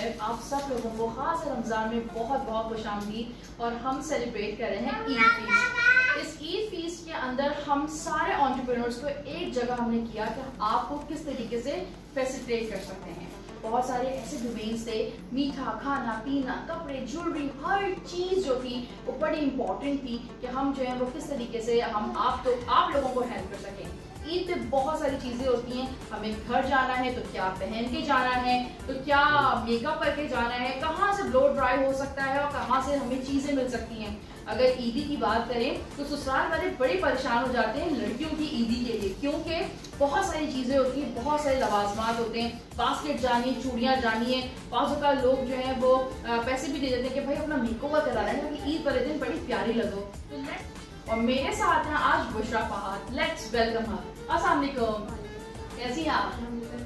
Well आप सब लोगों को खास रमज़ान में बहुत बहुत खुशामदीद। और हम सेलिब्रेट कर रहे हैं ईद फीस्ट। इस ईद फीस्ट के अंदर हम सारे एंटरप्रेन्योर्स को एक जगह हमने किया कि आपको किस तरीके से फैसिलिटेट कर सकते हैं। बहुत सारे ऐसे डोमेन्स थे, मीठा, खाना पीना, कपड़े, ज्वेलरी, हर चीज़ जो थी वो बड़ी इंपॉर्टेंट थी कि हम जो है वो किस तरीके से हम आप लोगों को हेल्प कर सकें। ईद पे बहुत सारी चीज़ें होती हैं, हमें घर जाना है तो क्या पहन के जाना है, तो क्या मेकअप करके जाना है, कहाँ से ब्लो ड्राई हो सकता है और कहाँ से हमें चीज़ें मिल सकती हैं। अगर ईदी की बात करें तो ससुराल वाले बड़े परेशान हो जाते हैं लड़कियों की ईदी के लिए, क्योंकि बहुत सारी चीज़ें होती हैं, बहुत सारे लवाजमात होते हैं, बास्केट जानी है, चूड़ियाँ जानी है, बाज़ों का लोग जो है वो पैसे भी दे देते हैं कि भाई अपना मेकओवर करा रहे हैं क्योंकि ईद वाले दिन बड़ी प्यारी लगो। और मेरे साथ हैं आज Bushra Fahad. Let's welcome her. अस्सलाम वालेकुम, कैसी हैं आप?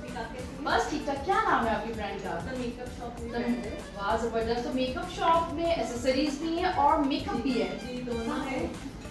बस ठीक ठाक। क्या नाम है आपकी ब्रांड का? Makeup shop. वाह जबरदस्त। तो मेकअप शॉप में एसेसरीज भी है और मेकअप भी है? जी दोनों है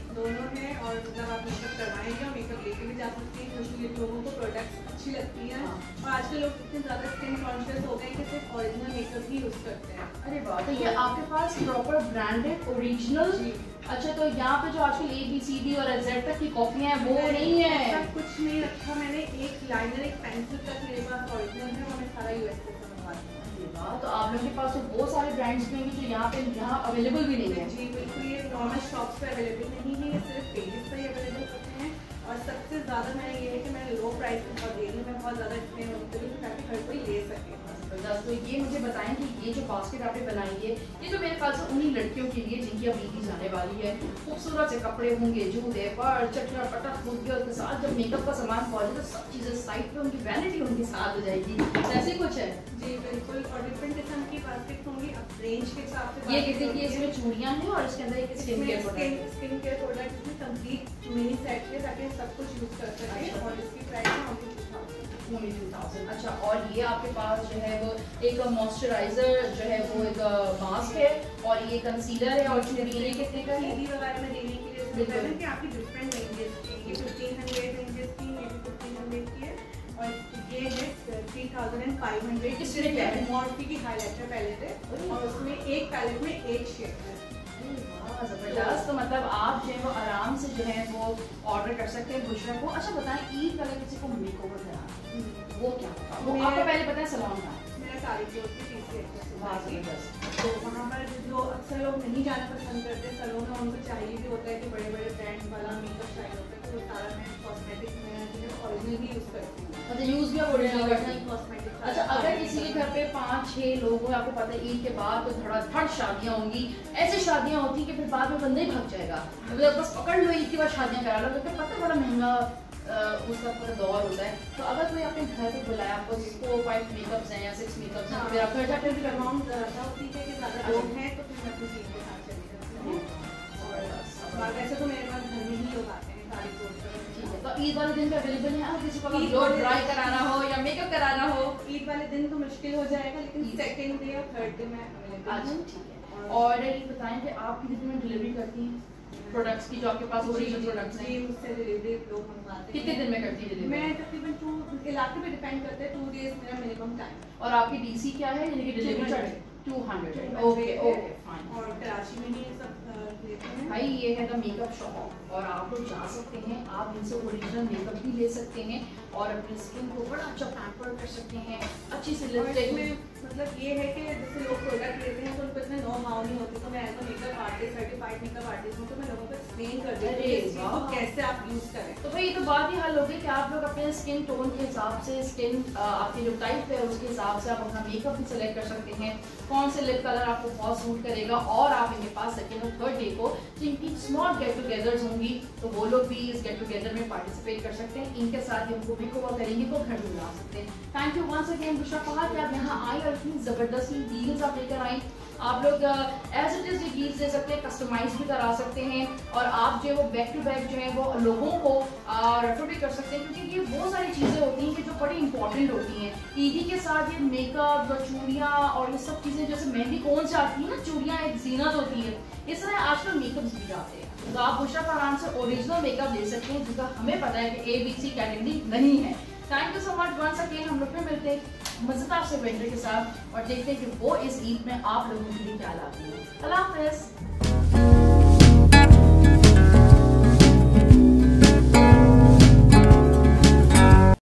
और मतलब आप मेकअप करवाएंगे और मेकअप लेके भी जा सकते हैं क्योंकि लोगों को प्रोडक्ट्स अच्छी लगती हैं। और आजकल लोग इतने ज़्यादा स्किन कॉन्शियस हो गए कि सिर्फ ओरिजिनल मेकअप ही यूज़ करते हैं। अरे वाह, तो ये आपके पास प्रॉपर ब्रांडेड ओरिजिनल? अच्छा, तो यहाँ पे जो आजकल ABCD और Z तक की कॉपियाँ हैं वो नहीं है? सब कुछ नहीं रखा मैंने, एक लाइनर एक पेंसिल तक मेरे पास ओरिजिनल है और मैं सारा USA से मंगवाती हूँ। तो आप लोगों के पास तो बहुत सारे ब्रांड्स भी होंगे जो यहाँ अवेलेबल भी नहीं है। जी बिल्कुल, ये नॉर्मल शॉप्स पे अवेलेबल नहीं है, ये सिर्फ पेजेस पर ही अवेलेबल होते हैं। और सबसे ज़्यादा मैंने ये है कि मैं लो प्राइस पर दे रही हूँ, मैं बहुत ज़्यादा इसमें होती हूँ ताकि हर कोई ले सके। तो ये मुझे बताएं कि ये जो बास्केट आपने बनाई है ये तो मेरे पास उन्हीं लड़कियों के लिए जिनकी अब ईदी जाने वाली है। खूबसूरत से कपड़े होंगे, जूते, पर्स, चटरा पटक होंगे, उसके साथ जब मेकअप का सामान पहुंचे तो सब चीज़ें साइड पे उनकी वैनिटी उनके साथ हो जाएगी। ऐसे कुछ है? जी बिल्कुल, और डिफरेंट किस्म की बास्केट होंगी अब रेंज के हिसाब से। ये कहते कि इसमें चूड़ियाँ हैं और इसके अंदर एक स्किन केयर प्रोडक्ट इसमें कंप्लीट मिनी सेट है ताकि सब कुछ यूज़ कर सकें। और इसकी प्राइस है only 2000। अच्छा, और ये आपके पास जो है वो एक मॉइस्चराइजर जो है वो एक मास्क है और ये कंसीलर है और चूड़ियाँ कितने का है? वगैरह में देने के लिए बिल्कुल कि आपकी डिफरेंट रेंजेस की, ये 1500 रेंजेस की, ये 1500 की है और ये है 3500। इसमें क्या है? मॉर्फी की हाइलाइटर पैलेट है और उसमें एक पैलेट में एक शेड है। जबरदस्त। तो मतलब आप जो है वो आराम से जो है वो ऑर्डर कर सकते हैं बुशरा को। अच्छा बताएं, ईद वाला किसी को मेकओवर कराना वो क्या होगा? वो आपको पहले पता है सलून का? मेरा तारीखों तो वहाँ पर जो अक्सर लोग नहीं जाना पसंद करते सलून में, उनको चाहिए भी होता है कि बड़े बड़े ब्रांड वाला मेकअप चाहिए होता है, तो वो सारा मैं कॉस्मेटिक में जो है ओरिजिनल ही यूज़ करती हूँ। अच्छा, यूज़ भी ओरिजिनल करते हैं कॉस्मेटिक। अच्छा, अगर किसी के घर पे 5-6 लोग हो, आपको पता है ईद के बाद तो धड़ाधड़ शादियाँ होंगी, ऐसी शादियाँ होती कि फिर बाद में बंदा ही भाग जाएगा, मतलब बस पकड़ लो ईद के बाद शादियाँ करा लो, तो पता बड़ा महंगा उसका पूरा दौर होता है। तो अगर कोई अपने घर पे बुलाया, आपको 4-5 मेकअप्स हैं या 6 मेकअप्स हैं, तो फिर आप घर जाकर भी करवाऊँ? ठीक है कि ज़्यादा लोग हैं तो फिर मैं अपनी टीम के साथ चली जाती हूँ। और वैसे तो मेरे पास घर में ही लोग आते हैं तारीख। तो ईद वाले दिन पे अवेलेबल है? अगर किसी को ब्लो ड्राई कराना हो या मेकअप कराना हो? ईद वाले दिन तो मुश्किल हो जाएगा, लेकिन सेकंड डे और थर्ड डे मैं अवेलेबल हूँ। ठीक है। और ये बताएं कि आप कितने में डिलीवरी करती हैं प्रोडक्ट्स की जो आपके पास ओरिजिनल प्रोडक्ट्स हैं? उससे डिलीवरी लोग मंगवाते हैं। कितने दिन में करती है डिलीवरी? मैं तकरीबन 2 इलाके पे डिपेंड करते हैं, 2 डेज मेरा मिनिमम टाइम। और आपकी DC क्या है, यानी कि डिलीवरी चार्ज? 200। Okay fine. और कराची में ही सब लेते हैं। भाई ये है द मेकअप शॉप और आप लोग जा सकते हैं, आप इनसे ओरिजिनल मेकअप भी ले सकते हैं और अपनी स्किन को बड़ा अच्छा पैम्पर कर सकते हैं, अच्छी से लिपस्टिक में। मतलब ये है कि जैसे लोग प्रोडक्ट लेते हैं तो उनको इतना नो हाउ नहीं होती, तो मैं as a makeup artist, certified makeup artist हूँ, तो मैं लोगों को एक्सप्लेन कर देती हूँ तो कैसे आप यूज़ करें। तो भाई ये तो बात ही हल होगी कि आप लोग अपने स्किन टोन के हिसाब से, स्किन आपकी जो टाइप है उसके हिसाब से आप अपना मेकअप भी सिलेक्ट कर सकते हैं, कौन से लिप कलर आपको बहुत सूट करेगा। और आप इनके पास सेकेंड और थर्ड डे को जिनकी स्मॉल गेट टुगेदर्स होंगी तो वो लोग भी इस गेट टुगेदर में पार्टिसिपेट कर सकते हैं, इनके साथ ही उनको मेकओवर करेंगे तो घर भी ला सकते हैं। Thank you once again Bushra Fahad कि आप यहाँ आई और इतनी ज़बरदस्त डील्स आप लेकर आई। आप लोग एज इट इज़ डील्स दे सकते हैं, कस्टमाइज भी करा सकते हैं और आप जो है वो बैक टू बैक जो है वो लोगों को रेफर भी कर सकते हैं, क्योंकि ये बहुत सारी चीज़ें होती हैं कि जो बड़ी इंपॉर्टेंट होती हैं। ईदी के साथ ये मेकअप, चूड़ियाँ और ये सब चीज़ें, जैसे मेहंदी कौन से आती है ना, चूड़ियाँ एक जीनत होती है, इस तरह आजकल मेकअप्स भी जाते हैं। तो आप बुशरा फरहान से ओरिजिनल मेकअप ले सकते हैं जिसका हमें पता है कि ABC कैटेगरी नहीं है। Thank you so much once again, हम लोग फिर मिलते हैं। मजेदार से वेंडर के साथ और देखते हैं कि वो इस ईद में आप लोगों के लिए क्या लाती है। अल्लाह हाफ़िज़।